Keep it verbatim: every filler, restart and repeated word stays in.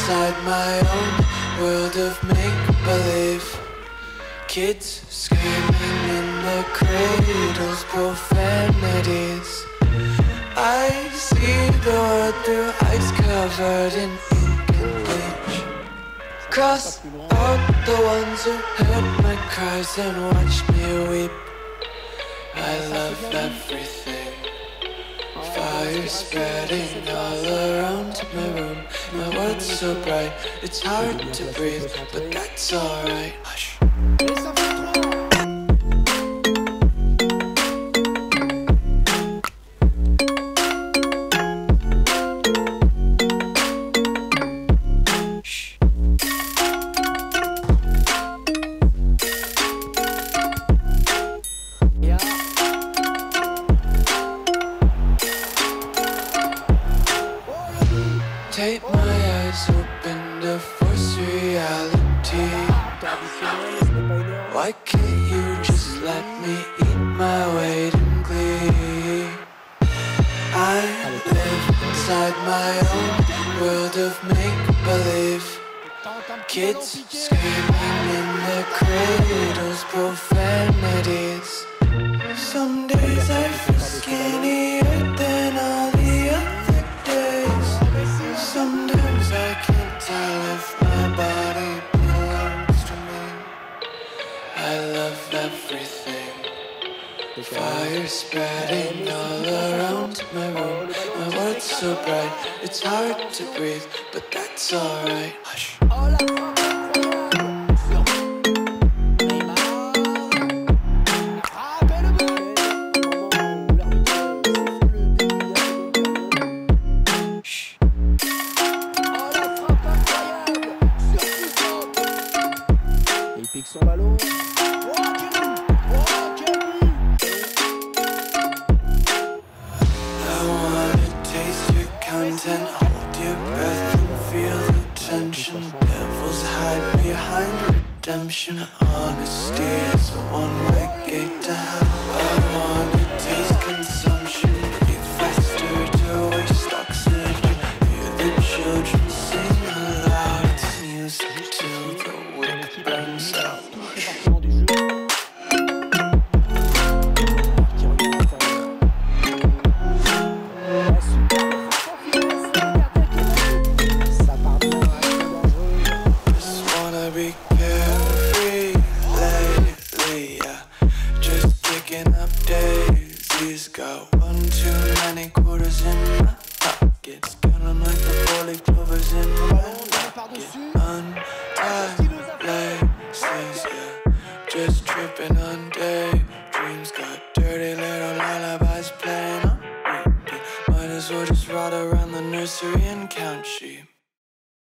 inside my own world of make-believe. Kids screaming in the cradles, profanities. I see the world through ice covered in ink and bleach. Cross out the ones who heard my cries and watched me weep. I love everything. Fire spreading all around my room. My world's so bright, it's hard to breathe, but that's alright. Hush. Take my eyes open to force reality. Why can't you just let me eat my weight in glee? I live inside my own world of make-believe. Kids screaming in their cradles, profanities. Some days I feel skinnier than all the other days. Sometimes I can't tell if my body belongs to me. I love everything. Fire spreading all around my room. My world's so bright, it's hard to breathe, but that's alright. Hush. Son ballon. I wanna taste your content, hold your breath and feel the tension. Devils hide behind redemption. Honesty is a one-way gate to hell. I wanna taste consumption, breathe faster to waste oxygen. Hear the children sing aloud. It's music till the wick burns out. Be carefree lately, yeah. Just kicking up daisies. Got one too many quarters in my pocket. Count 'em like the four-leaf clovers in my pocket. Untied laces, yeah. Just tripping on daydreams. Got dirty little lullabies playing on repeat. Might as well just ride around the nursery and count sheep.